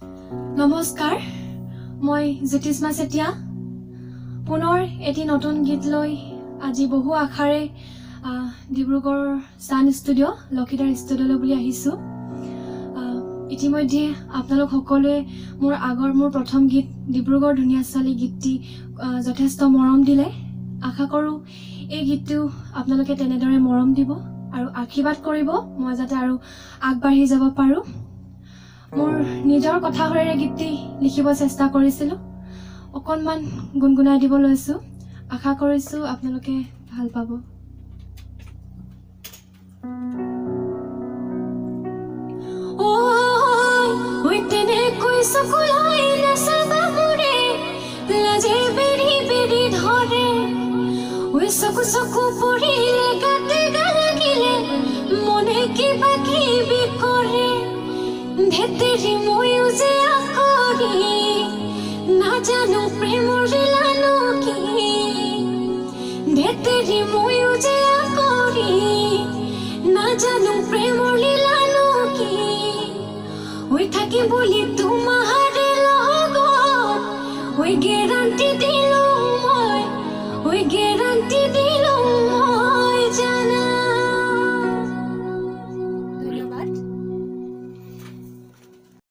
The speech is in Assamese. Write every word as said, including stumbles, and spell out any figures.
নমস্কাৰ মই জ্যোতিষ্মা চেতিয়া পুনৰ এটি নতুন গীত লৈ আজি বহু আশাৰে ডিব্ৰুগড় সান ষ্টুডিঅ লকিদাৰ ষ্টুডিঅলৈ বুলি আহিছো ইতিমধ্যে আপোনালোক সকলোৱে মোৰ আগৰ মোৰ প্ৰথম গীত ডিব্ৰুগড় ধুনীয়া চালি গীতটি যথেষ্ট মৰম দিলে আশা কৰো এই গীতটো আপোনালোকে তেনেদৰে মৰম দিব আৰু আশীৰ্বাদ কৰিব মই যাতে আৰু আগবাঢ়ি যাব পাৰো মোৰ নিজৰ কথাৰে গীতটি লিখিব চেষ্টা কৰিছিলো অকনমান গুনগুনাই দিব লৈছো আশা কৰিছো আপোনালোকে ভাল পাব ওই ওই তেনে কই সকলাই নাসাবা মুরে লাজে বেৰি বেৰি ধৰে ওই সকু সকু পৰিলে গাতে গালাগিলে মনে কিবা কিবি কৰে ভেতৰি ময়ো যে আকৰি না জানো প্ৰেমৰ লানো কি ভেতৰি ময়ো যে আকৰি না জানো প্ৰেমৰ লানো কি ওই থাকি বুলি তোমাৰে লগত ওই গেৰাণ্টি দিলো মই ওই গেৰাণ্টি দিলো